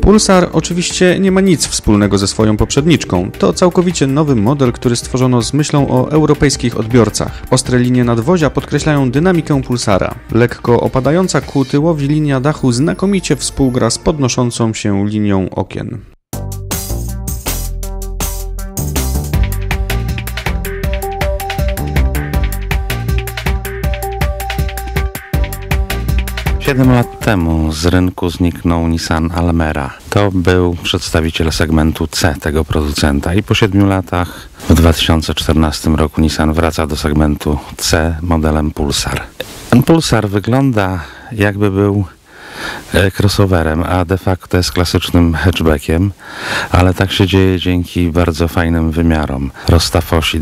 Pulsar oczywiście nie ma nic wspólnego ze swoją poprzedniczką. To całkowicie nowy model, który stworzono z myślą o europejskich odbiorcach. Ostre linie nadwozia podkreślają dynamikę Pulsara. Lekko opadająca ku tyłowi linia dachu znakomicie współgra z podnoszącą się linią okien. Siedem lat temu z rynku zniknął Nissan Almera. To był przedstawiciel segmentu C tego producenta i po 7 latach w 2014 roku Nissan wraca do segmentu C modelem Pulsar. Ten Pulsar wygląda jakby był crossoverem, a de facto jest klasycznym hatchbackiem, ale tak się dzieje dzięki bardzo fajnym wymiarom. Rozstaw osi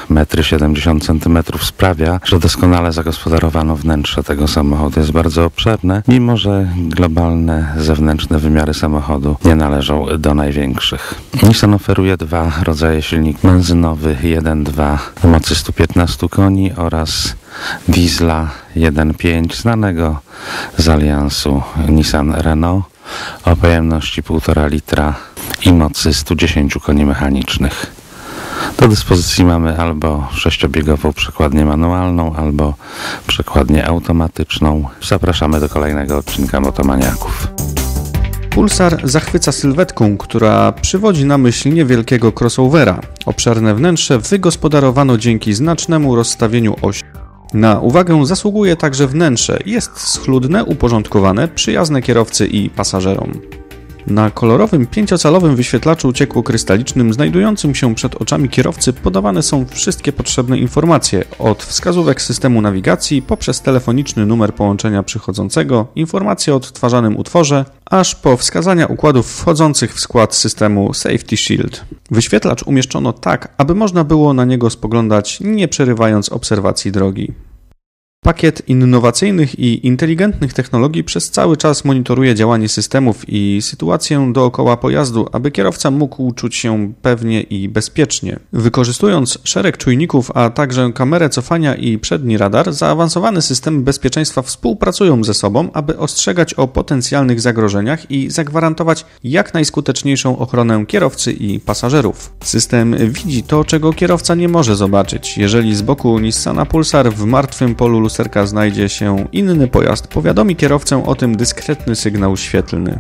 2,70 m sprawia, że doskonale zagospodarowano wnętrze tego samochodu. Jest bardzo obszerne, mimo że globalne zewnętrzne wymiary samochodu nie należą do największych. Nissan oferuje dwa rodzaje silników: benzynowy 1.2 o mocy 115 koni oraz diesla 1.5 znanego z aliansu Nissan-Renault o pojemności 1,5 litra i mocy 110 koni mechanicznych. Do dyspozycji mamy albo 6-biegową przekładnię manualną, albo przekładnię automatyczną. Zapraszamy do kolejnego odcinka Motomaniaków. Pulsar zachwyca sylwetką, która przywodzi na myśl niewielkiego crossovera. Obszerne wnętrze wygospodarowano dzięki znacznemu rozstawieniu osi. Na uwagę zasługuje także wnętrze. Jest schludne, uporządkowane, przyjazne kierowcy i pasażerom. Na kolorowym 5-calowym wyświetlaczu ciekłokrystalicznym znajdującym się przed oczami kierowcy podawane są wszystkie potrzebne informacje, od wskazówek systemu nawigacji poprzez telefoniczny numer połączenia przychodzącego, informacje o odtwarzanym utworze, aż po wskazania układów wchodzących w skład systemu Safety Shield. Wyświetlacz umieszczono tak, aby można było na niego spoglądać, nie przerywając obserwacji drogi. Pakiet innowacyjnych i inteligentnych technologii przez cały czas monitoruje działanie systemów i sytuację dookoła pojazdu, aby kierowca mógł czuć się pewnie i bezpiecznie. Wykorzystując szereg czujników, a także kamerę cofania i przedni radar, zaawansowane systemy bezpieczeństwa współpracują ze sobą, aby ostrzegać o potencjalnych zagrożeniach i zagwarantować jak najskuteczniejszą ochronę kierowcy i pasażerów. System widzi to, czego kierowca nie może zobaczyć. Jeżeli z boku Nissana Pulsar w martwym polu lusterka znajdzie się inny pojazd, powiadomi kierowcę o tym dyskretny sygnał świetlny.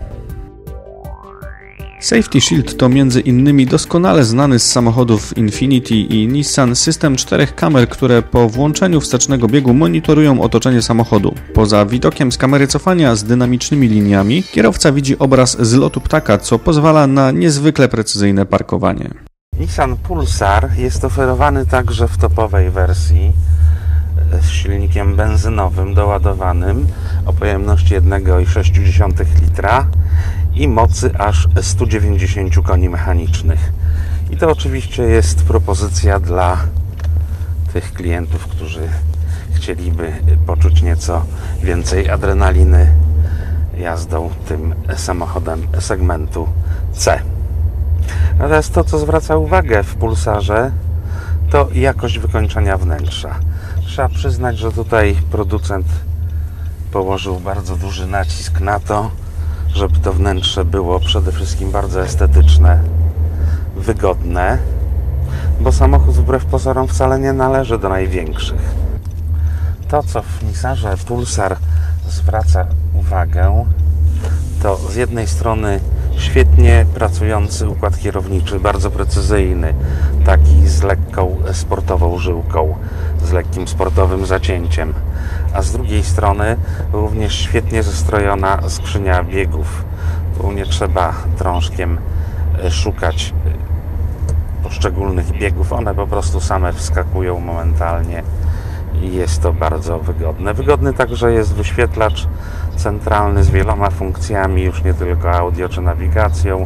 Safety Shield to między innymi doskonale znany z samochodów Infiniti i Nissan system 4 kamer, które po włączeniu wstecznego biegu monitorują otoczenie samochodu. Poza widokiem z kamery cofania z dynamicznymi liniami, kierowca widzi obraz z lotu ptaka, co pozwala na niezwykle precyzyjne parkowanie. Nissan Pulsar jest oferowany także w topowej wersji z silnikiem benzynowym doładowanym o pojemności 1,6 litra i mocy aż 190 koni mechanicznych. I to oczywiście jest propozycja dla tych klientów, którzy chcieliby poczuć nieco więcej adrenaliny jazdą tym samochodem segmentu C. Natomiast to, co zwraca uwagę w Pulsarze, to jakość wykończenia wnętrza. Trzeba przyznać, że tutaj producent położył bardzo duży nacisk na to, żeby to wnętrze było przede wszystkim bardzo estetyczne, wygodne, bo samochód wbrew pozorom wcale nie należy do największych. To, co w Nissanie Pulsar zwraca uwagę, to z jednej strony świetnie pracujący układ kierowniczy, bardzo precyzyjny, taki z lekką sportową żyłką, z lekkim sportowym zacięciem, a z drugiej strony również świetnie zestrojona skrzynia biegów. Tu nie trzeba drążkiem szukać poszczególnych biegów, one po prostu same wskakują momentalnie i jest to bardzo wygodne. Wygodny także jest wyświetlacz centralny z wieloma funkcjami, już nie tylko audio czy nawigacją.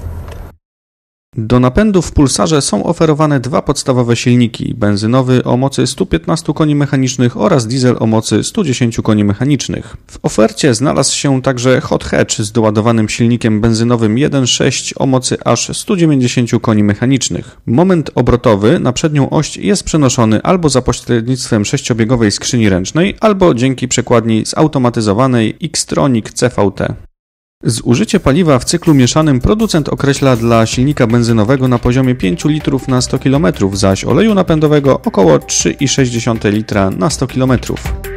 Do napędu w Pulsarze są oferowane dwa podstawowe silniki: benzynowy o mocy 115 koni mechanicznych oraz diesel o mocy 110 koni mechanicznych. W ofercie znalazł się także hot hatch z doładowanym silnikiem benzynowym 1.6 o mocy aż 190 koni mechanicznych. Moment obrotowy na przednią oś jest przenoszony albo za pośrednictwem 6-biegowej skrzyni ręcznej, albo dzięki przekładni zautomatyzowanej Xtronic CVT. Zużycie paliwa w cyklu mieszanym producent określa dla silnika benzynowego na poziomie 5 litrów na 100 km, zaś oleju napędowego około 3,6 litra na 100 km.